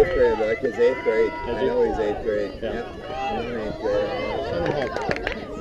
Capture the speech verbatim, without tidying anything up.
eighth grade, like his eighth grade. Has I he? know he's eighth grade. Yeah. Yep. He's in eighth grade. Send him home.